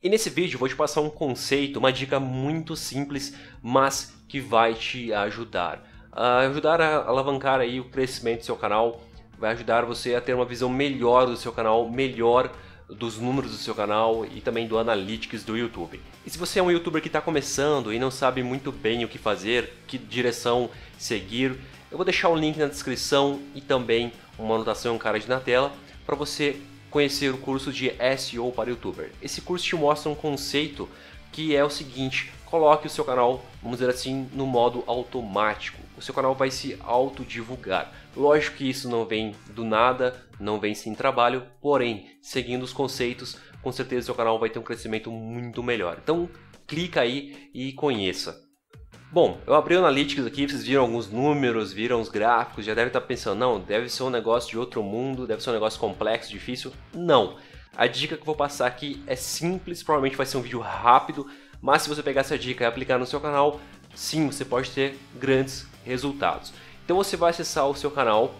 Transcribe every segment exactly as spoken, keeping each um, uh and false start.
E nesse vídeo eu vou te passar um conceito, uma dica muito simples, mas que vai te ajudar. Uh, ajudar a alavancar aí o crescimento do seu canal, vai ajudar você a ter uma visão melhor do seu canal, melhor dos números do seu canal e também do Analytics do YouTube. E se você é um YouTuber que está começando e não sabe muito bem o que fazer, que direção seguir, eu vou deixar o link na descrição e também uma anotação, um card na tela, para você conhecer o curso de S E O para YouTuber. Esse curso te mostra um conceito que é o seguinte: coloque o seu canal, vamos dizer assim, no modo automático. O seu canal vai se autodivulgar. Lógico que isso não vem do nada, não vem sem trabalho, porém, seguindo os conceitos, com certeza o seu canal vai ter um crescimento muito melhor. Então, clica aí e conheça. Bom, eu abri o Analytics aqui, vocês viram alguns números, viram os gráficos, já devem estar pensando, não, deve ser um negócio de outro mundo, deve ser um negócio complexo, difícil. Não, a dica que eu vou passar aqui é simples, provavelmente vai ser um vídeo rápido, mas se você pegar essa dica e aplicar no seu canal, sim, você pode ter grandes resultados. Então você vai acessar o seu canal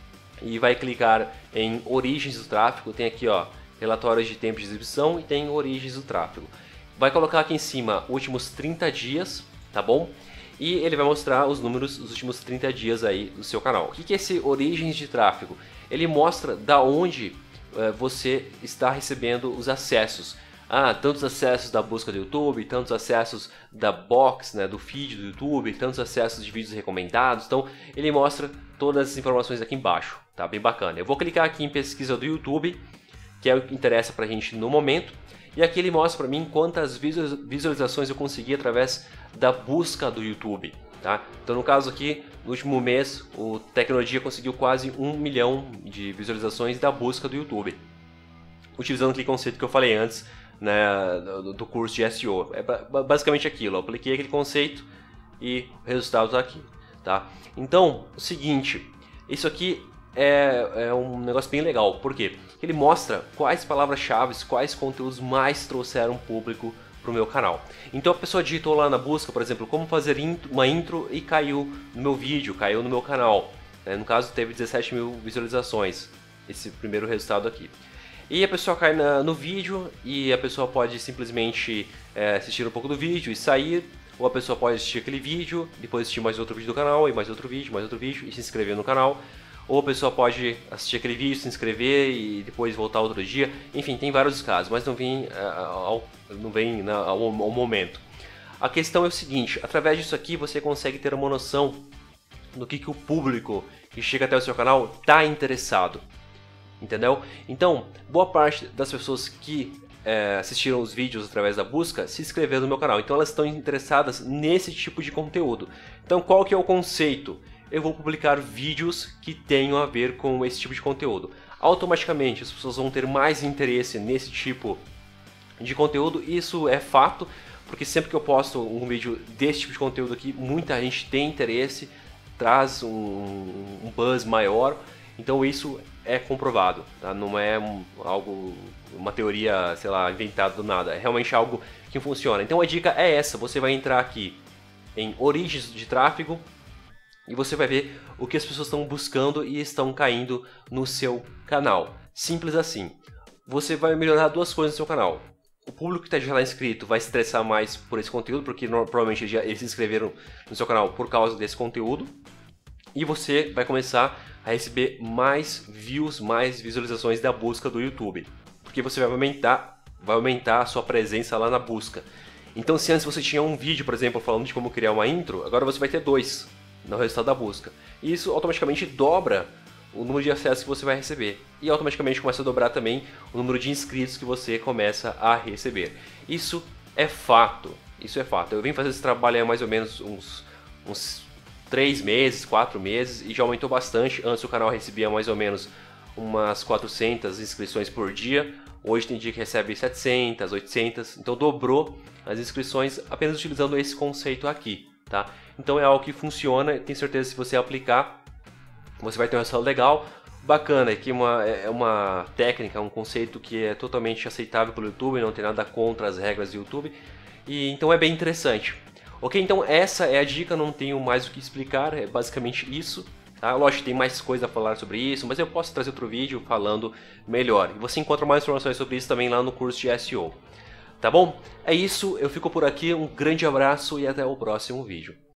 e vai clicar em origens do tráfego, tem aqui ó, relatórios de tempo de exibição e tem origens do tráfego. Vai colocar aqui em cima últimos trinta dias, tá bom? E ele vai mostrar os números dos últimos trinta dias aí do seu canal. O que é esse origens de tráfego? Ele mostra da onde uh, você está recebendo os acessos. Ah, tantos acessos da busca do YouTube, tantos acessos da box, né, do feed do YouTube, tantos acessos de vídeos recomendados. Então ele mostra todas as informações aqui embaixo, tá? Bem bacana. Eu vou clicar aqui em pesquisa do YouTube, que é o que interessa pra gente no momento. E aqui ele mostra para mim quantas visualizações eu consegui através da busca do YouTube, tá? Então no caso aqui, no último mês, o Tecnologia conseguiu quase um milhão de visualizações da busca do YouTube, utilizando aquele conceito que eu falei antes, né, do, do curso de S E O. É basicamente aquilo, eu apliquei aquele conceito e o resultado está aqui, tá? Então, o seguinte, isso aqui É, é um negócio bem legal, porque ele mostra quais palavras-chave, quais conteúdos mais trouxeram público para o meu canal. Então a pessoa digitou lá na busca, por exemplo, como fazer intro, uma intro e caiu no meu vídeo, caiu no meu canal. É, no caso teve dezessete mil visualizações, esse primeiro resultado aqui. E a pessoa cai na, no vídeo e a pessoa pode simplesmente é, assistir um pouco do vídeo e sair, ou a pessoa pode assistir aquele vídeo, depois assistir mais outro vídeo do canal, e mais outro vídeo, mais outro vídeo, e se inscrever no canal. Ou a pessoa pode assistir aquele vídeo, se inscrever e depois voltar outro dia. Enfim, tem vários casos, mas não vem, ao, não vem na, ao, ao momento. A questão é o seguinte: através disso aqui você consegue ter uma noção do que, que o público que chega até o seu canal está interessado. Entendeu? Então, boa parte das pessoas que é, assistiram os vídeos através da busca se inscreveram no meu canal. Então elas estão interessadas nesse tipo de conteúdo. Então qual que é o conceito? Eu vou publicar vídeos que tenham a ver com esse tipo de conteúdo. Automaticamente as pessoas vão ter mais interesse nesse tipo de conteúdo. Isso é fato, porque sempre que eu posto um vídeo desse tipo de conteúdo aqui, muita gente tem interesse, traz um, um buzz maior. Então isso é comprovado, tá? Não é um, algo, uma teoria, sei lá, inventada do nada. É realmente algo que funciona. Então a dica é essa: você vai entrar aqui em origens de tráfego e você vai ver o que as pessoas estão buscando e estão caindo no seu canal. Simples assim. Você vai melhorar duas coisas no seu canal. O público que está já lá inscrito vai se interessar mais por esse conteúdo, porque provavelmente eles, já, eles se inscreveram no seu canal por causa desse conteúdo. E você vai começar a receber mais views, mais visualizações da busca do YouTube. Porque você vai aumentar, vai aumentar a sua presença lá na busca. Então se antes você tinha um vídeo, por exemplo, falando de como criar uma intro, agora você vai ter dois no resultado da busca. E isso automaticamente dobra o número de acessos que você vai receber. E automaticamente começa a dobrar também o número de inscritos que você começa a receber. Isso é fato. Isso é fato. Eu vim fazer esse trabalho há mais ou menos uns, uns três meses, quatro meses, e já aumentou bastante. Antes o canal recebia mais ou menos umas quatrocentas inscrições por dia. Hoje tem dia que recebe setecentas, oitocentas. Então dobrou as inscrições apenas utilizando esse conceito aqui. Tá? Então é algo que funciona, tenho certeza que se você aplicar, você vai ter um resultado legal, bacana, aqui é uma, é uma técnica, um conceito que é totalmente aceitável pelo YouTube, não tem nada contra as regras do YouTube, e então é bem interessante. Ok, então essa é a dica, não tenho mais o que explicar, é basicamente isso. Tá? Lógico que tem mais coisa a falar sobre isso, mas eu posso trazer outro vídeo falando melhor. E você encontra mais informações sobre isso também lá no curso de S E O. Tá bom? É isso, eu fico por aqui, um grande abraço e até o próximo vídeo.